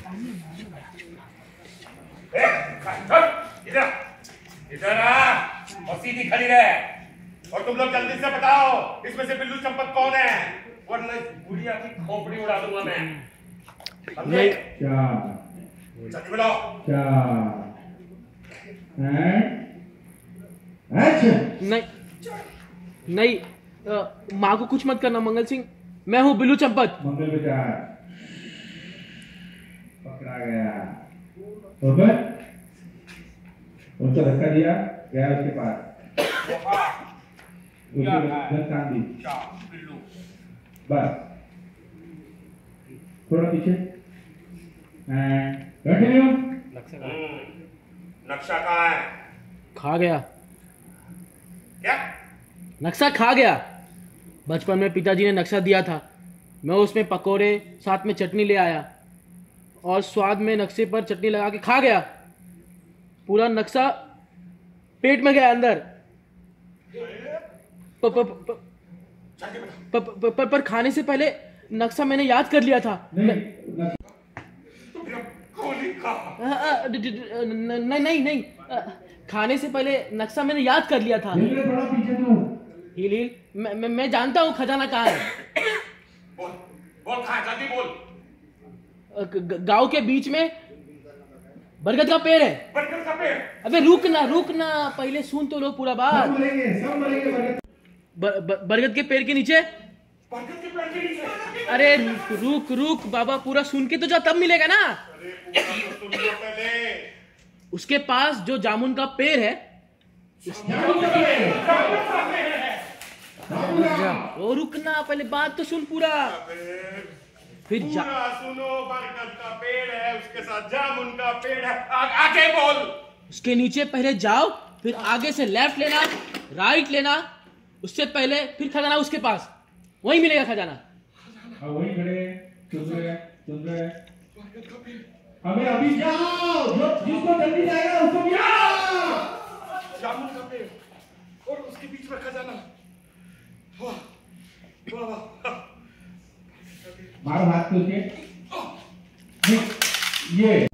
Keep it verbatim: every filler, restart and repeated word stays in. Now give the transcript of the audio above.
इधर इधर आ और सीधी खड़ी रहे और तुम लोग जल्दी से बताओ इसमें से बिल्लू चंपत कौन है, वरना गुड़िया की खोपड़ी उड़ा दूंगा मैं। नहीं सच बताओ। नहीं नहीं माँ को कुछ मत करना मंगल सिंह, मैं हूँ बिल्लू चंपत। मंगल विचार पकड़ा गया, ऊपर उसको धक्का दिया गया उसके पास, उसकी बिल्लू बस थोड़ा पीछे कंटिन्यू। नक्शा कहाँ है? खा गया। क्या नक्शा खा गया? बचपन में पिताजी ने नक्शा दिया था, मैं उसमें पकोड़े साथ में चटनी ले आया और स्वाद में नक्शे पर चटनी लगा के खा गया। पूरा नक्शा पेट में गया अंदर। प, प, प, प, प, प, पर खाने से पहले नक्शा मैंने याद कर लिया था। नहीं नहीं नहीं खाने से पहले नक्शा मैंने याद कर लिया था। हिल हिल मैं मैं, मैं जानता हूँ खजाना कहाँ है। बोल बोल कहाँ है, जल्दी बोल। गांव के बीच में बरगद का पेड़ है। बरगद का पेड़? अबे रुक ना रुक ना, पहले सुन तो लो पूरा बात। बरगद के पेड़ के नीचे। बरगद के पेड़ के नीचे? अरे रुक रुक रुक बाबा, पूरा सुन के तो जा तब मिलेगा ना। अरे पूरा तो सुन लो पहले। उसके पास जो जामुन का पेड़ है, वो रुकना, पहले बात तो सुन पूरा। फिर जा सुनो, बरगद का पेड़ है, उसके साथ जामुन का पेड़ है, आ, आगे बोल। उसके नीचे पहले जाओ, फिर आगे से लेफ्ट लेना, राइट लेना, उससे पहले फिर खजाना उसके पास, वहीं मिलेगा खजाना। वहीं खड़े सुन रहे सुन रहे हमें अभी जाओ, जिसको जल्दी जाएगा उसको जामुन का पेड़ और उसके बीच में खजाना। वाह वाह वाह। मारो हाथ के ये